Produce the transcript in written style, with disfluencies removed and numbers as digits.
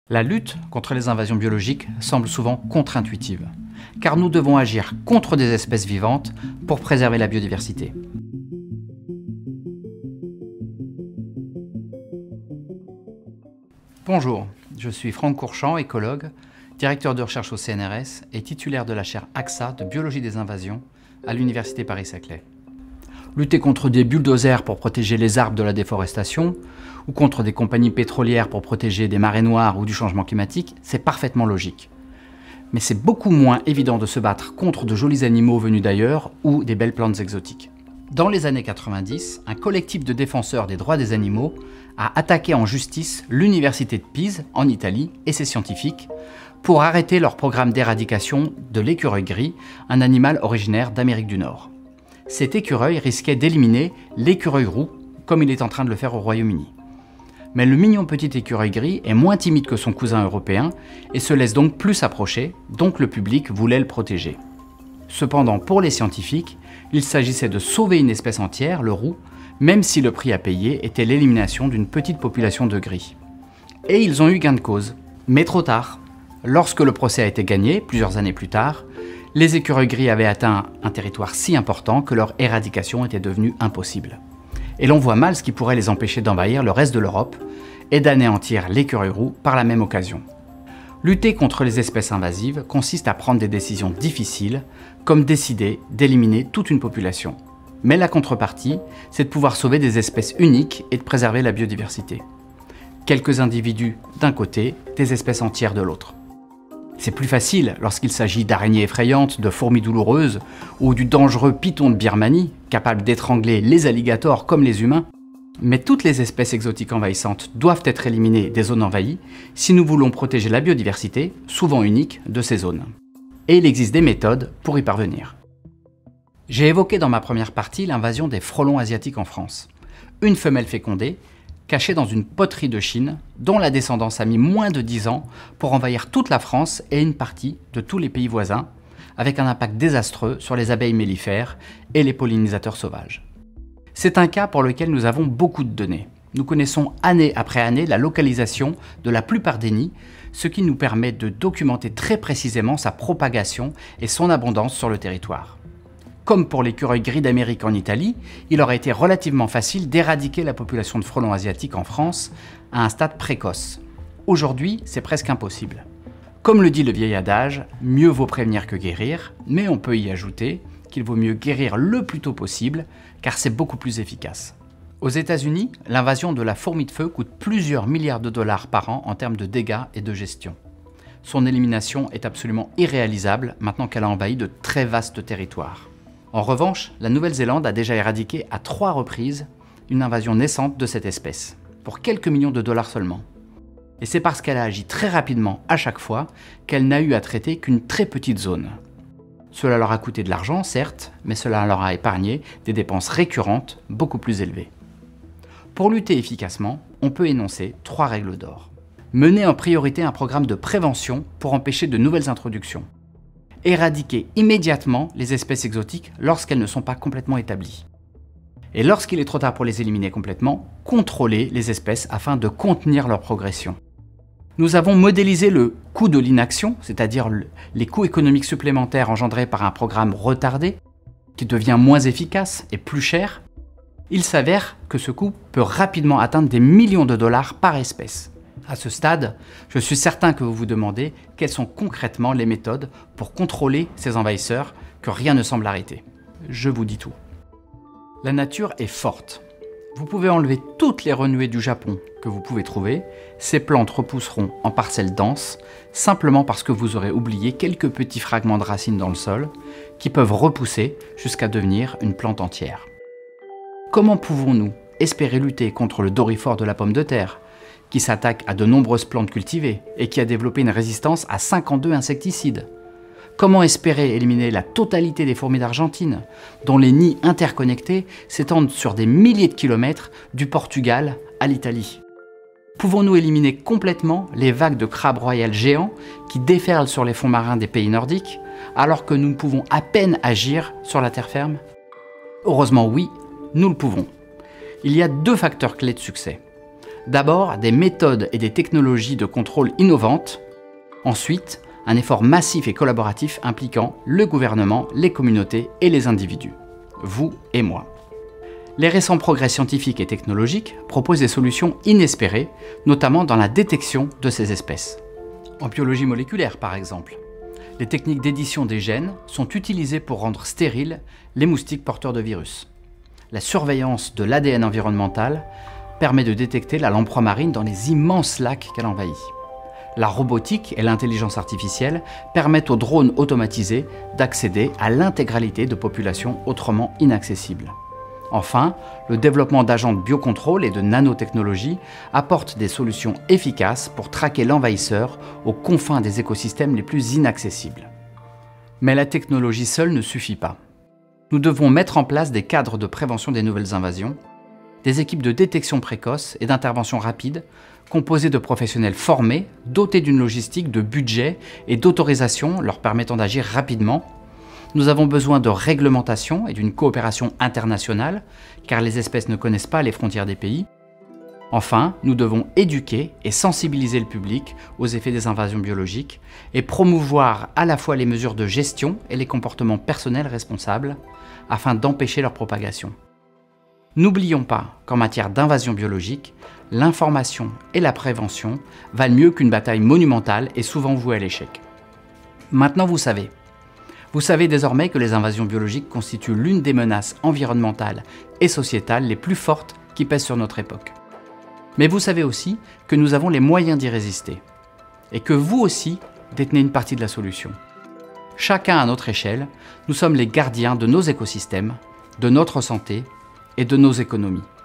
La lutte contre les invasions biologiques semble souvent contre-intuitive, car nous devons agir contre des espèces vivantes pour préserver la biodiversité. Bonjour, je suis Franck Courchamp, écologue, directeur de recherche au CNRS et titulaire de la chaire AXA de biologie des invasions à l'université Paris-Saclay. Lutter contre des bulldozers pour protéger les arbres de la déforestation ou contre des compagnies pétrolières pour protéger des marées noires ou du changement climatique, c'est parfaitement logique. Mais c'est beaucoup moins évident de se battre contre de jolis animaux venus d'ailleurs ou des belles plantes exotiques. Dans les années 90, un collectif de défenseurs des droits des animaux a attaqué en justice l'université de Pise, en Italie, et ses scientifiques, pour arrêter leur programme d'éradication de l'écureuil gris, un animal originaire d'Amérique du Nord. Cet écureuil risquait d'éliminer l'écureuil roux, comme il est en train de le faire au Royaume-Uni. Mais le mignon petit écureuil gris est moins timide que son cousin européen et se laisse donc plus approcher, donc le public voulait le protéger. Cependant, pour les scientifiques, il s'agissait de sauver une espèce entière, le roux, même si le prix à payer était l'élimination d'une petite population de gris. Et ils ont eu gain de cause, mais trop tard. Lorsque le procès a été gagné, plusieurs années plus tard, les écureuils gris avaient atteint un territoire si important que leur éradication était devenue impossible. Et l'on voit mal ce qui pourrait les empêcher d'envahir le reste de l'Europe et d'anéantir l'écureuil roux par la même occasion. Lutter contre les espèces invasives consiste à prendre des décisions difficiles, comme décider d'éliminer toute une population. Mais la contrepartie, c'est de pouvoir sauver des espèces uniques et de préserver la biodiversité. Quelques individus d'un côté, des espèces entières de l'autre. C'est plus facile lorsqu'il s'agit d'araignées effrayantes, de fourmis douloureuses ou du dangereux python de Birmanie, capable d'étrangler les alligators comme les humains. Mais toutes les espèces exotiques envahissantes doivent être éliminées des zones envahies si nous voulons protéger la biodiversité, souvent unique, de ces zones. Et il existe des méthodes pour y parvenir. J'ai évoqué dans ma première partie l'invasion des frelons asiatiques en France. Une femelle fécondée, cachée dans une poterie de Chine, dont la descendance a mis moins de 10 ans pour envahir toute la France et une partie de tous les pays voisins, avec un impact désastreux sur les abeilles mellifères et les pollinisateurs sauvages. C'est un cas pour lequel nous avons beaucoup de données. Nous connaissons année après année la localisation de la plupart des nids, ce qui nous permet de documenter très précisément sa propagation et son abondance sur le territoire. Comme pour l'écureuil gris d'Amérique en Italie, il aurait été relativement facile d'éradiquer la population de frelons asiatiques en France à un stade précoce. Aujourd'hui, c'est presque impossible. Comme le dit le vieil adage, mieux vaut prévenir que guérir, mais on peut y ajouter qu'il vaut mieux guérir le plus tôt possible, car c'est beaucoup plus efficace. Aux États-Unis, l'invasion de la fourmi de feu coûte plusieurs milliards de dollars par an en termes de dégâts et de gestion. Son élimination est absolument irréalisable maintenant qu'elle a envahi de très vastes territoires. En revanche, la Nouvelle-Zélande a déjà éradiqué à 3 reprises une invasion naissante de cette espèce, pour quelques millions de dollars seulement. Et c'est parce qu'elle a agi très rapidement à chaque fois qu'elle n'a eu à traiter qu'une très petite zone. Cela leur a coûté de l'argent, certes, mais cela leur a épargné des dépenses récurrentes beaucoup plus élevées. Pour lutter efficacement, on peut énoncer 3 règles d'or. Mener en priorité un programme de prévention pour empêcher de nouvelles introductions. Éradiquer immédiatement les espèces exotiques lorsqu'elles ne sont pas complètement établies. Et lorsqu'il est trop tard pour les éliminer complètement, contrôler les espèces afin de contenir leur progression. Nous avons modélisé le coût de l'inaction, c'est-à-dire les coûts économiques supplémentaires engendrés par un programme retardé, qui devient moins efficace et plus cher. Il s'avère que ce coût peut rapidement atteindre des millions de dollars par espèce. À ce stade, je suis certain que vous vous demandez quelles sont concrètement les méthodes pour contrôler ces envahisseurs que rien ne semble arrêter. Je vous dis tout. La nature est forte. Vous pouvez enlever toutes les renouées du Japon que vous pouvez trouver, ces plantes repousseront en parcelles denses, simplement parce que vous aurez oublié quelques petits fragments de racines dans le sol, qui peuvent repousser jusqu'à devenir une plante entière. Comment pouvons-nous espérer lutter contre le dorifort de la pomme de terre, qui s'attaque à de nombreuses plantes cultivées et qui a développé une résistance à 52 insecticides? Comment espérer éliminer la totalité des fourmis d'Argentine, dont les nids interconnectés s'étendent sur des milliers de kilomètres du Portugal à l'Italie? Pouvons-nous éliminer complètement les vagues de crabes royales géants qui déferlent sur les fonds marins des pays nordiques, alors que nous pouvons à peine agir sur la terre ferme? Heureusement oui, nous le pouvons. Il y a 2 facteurs clés de succès. D'abord, des méthodes et des technologies de contrôle innovantes. Ensuite, un effort massif et collaboratif impliquant le gouvernement, les communautés et les individus. Vous et moi. Les récents progrès scientifiques et technologiques proposent des solutions inespérées, notamment dans la détection de ces espèces. En biologie moléculaire, par exemple, les techniques d'édition des gènes sont utilisées pour rendre stériles les moustiques porteurs de virus. La surveillance de l'ADN environnemental permet de détecter la lamproie marine dans les immenses lacs qu'elle envahit. La robotique et l'intelligence artificielle permettent aux drones automatisés d'accéder à l'intégralité de populations autrement inaccessibles. Enfin, le développement d'agents de biocontrôle et de nanotechnologie apporte des solutions efficaces pour traquer l'envahisseur aux confins des écosystèmes les plus inaccessibles. Mais la technologie seule ne suffit pas. Nous devons mettre en place des cadres de prévention des nouvelles invasions, des équipes de détection précoce et d'intervention rapide, composées de professionnels formés, dotés d'une logistique, de budget et d'autorisation leur permettant d'agir rapidement. Nous avons besoin de réglementation et d'une coopération internationale, car les espèces ne connaissent pas les frontières des pays. Enfin, nous devons éduquer et sensibiliser le public aux effets des invasions biologiques et promouvoir à la fois les mesures de gestion et les comportements personnels responsables, afin d'empêcher leur propagation. N'oublions pas qu'en matière d'invasion biologique, l'information et la prévention valent mieux qu'une bataille monumentale et souvent vouée à l'échec. Maintenant vous savez. Vous savez désormais que les invasions biologiques constituent l'une des menaces environnementales et sociétales les plus fortes qui pèsent sur notre époque. Mais vous savez aussi que nous avons les moyens d'y résister et que vous aussi détenez une partie de la solution. Chacun à notre échelle, nous sommes les gardiens de nos écosystèmes, de notre santé et de nos économies.